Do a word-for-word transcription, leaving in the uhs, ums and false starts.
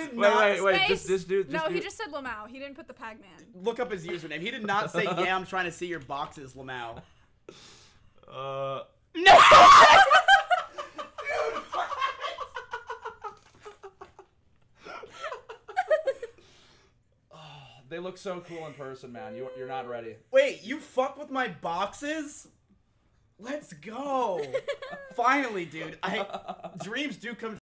did wait, not. wait, wait. Space. Just, this dude. No, he just said Lamau. He didn't put the Pac-Man. Look up his username. He did not say, yeah, I'm trying to see your boxes, Lamau. Uh. No! They look so cool in person, man. You, you're not ready. Wait, you fuck with my boxes? Let's go. Finally, dude. I dreams do come